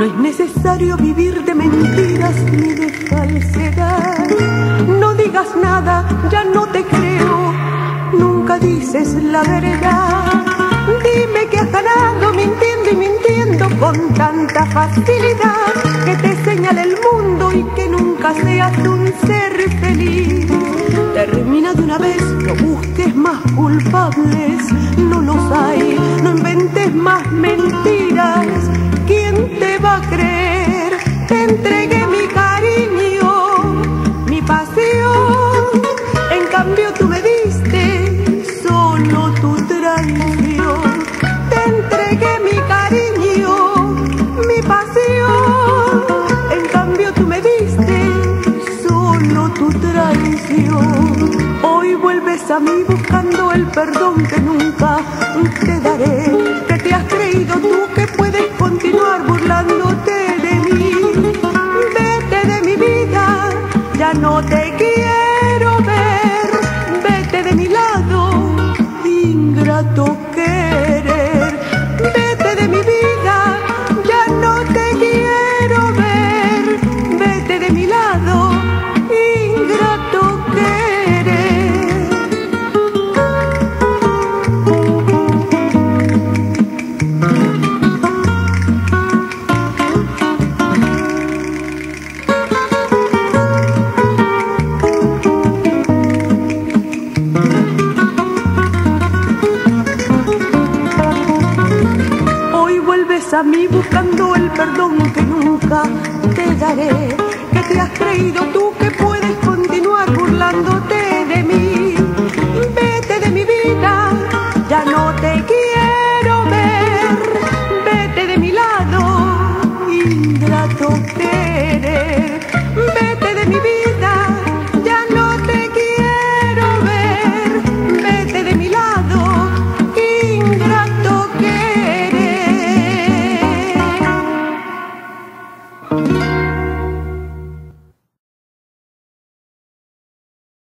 es necesario vivir de mentiras ni de falsedad. No digas nada, ya no te creo, nunca dices la verdad. Dime que has ganado mintiendo y mintiendo con tanta facilidad, que te señale el mundo y que nunca seas un ser feliz. Termina de una vez, no busques más culpables, no los hay, no inventes más mentiras. ¿Quién te va a creer? Te entregué mi cariño, mi pasión, en cambio tú me diste solo tu traición. Te entregué mi cariño, mi pasión, en cambio tú me diste solo tu traición. Hoy vuelves a mí buscando el perdón que nunca te daré. ¿Qué te has creído tú que puedes continuar burlándote de mí? Vete de mi vida, ya no te quiero ver. Vete de mi lado, ingrato querer. Vete de mi vida, ya no te quiero ver. Vete de mi lado, ingrato querer. Hoy vuelves a mí buscando el perdón que nunca te daré. ¿Qué te has creído tú que puedes continuar burlándote